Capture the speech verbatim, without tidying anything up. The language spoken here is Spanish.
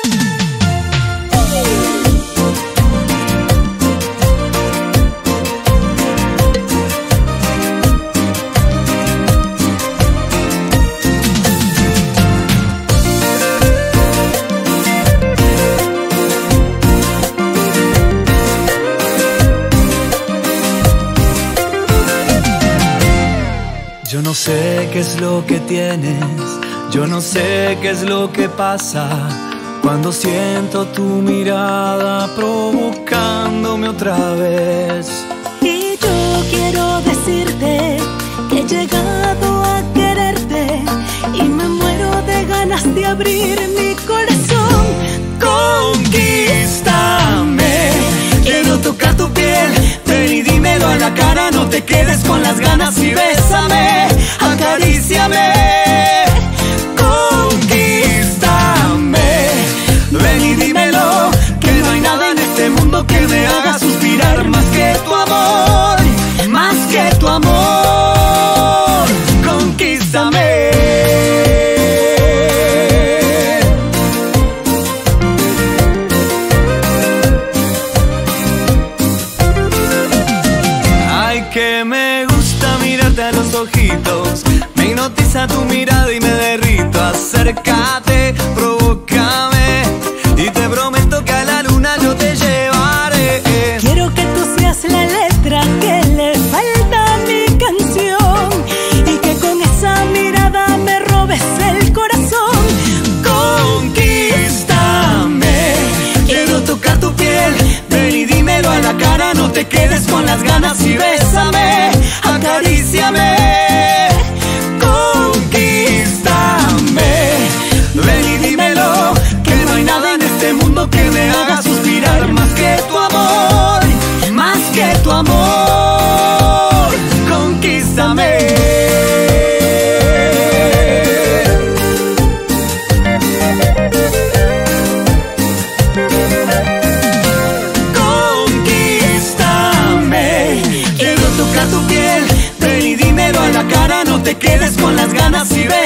Yo no sé qué es lo que tienes, yo no sé qué es lo que pasa cuando siento tu mirada provocándome otra vez. Y yo quiero decirte que he llegado a quererte y me muero de ganas de abrir mi corazón. Conquístame, quiero tocar tu piel, ven y dímelo a la cara, no te quedes con las ganas y bésame, acaríciame. Conquístame, ven y dímelo, que no hay nada en este mundo que me haga suspirar más que tu amor, más que tu amor. Conquístame. Que me gusta mirarte a los ojitos, me hipnotiza tu mirada y me derrito. Acércate, provócame y te prometo que a la luna yo te llevaré. Quiero que tú seas la letra que le falta a mi canción y que con esa mirada me robes el corazón. Conquístame, quiero tocar tu piel, ven y dímelo a la cara, no te quedes con las ganas y bésame, acaríciame. Conquístame, ven y dímelo, que no hay nada en este mundo que me haga suspirar más que tu amor, más que tu amor. Conquístame. Tu piel, ven y dímelo a la cara, no te quedes con las ganas y ve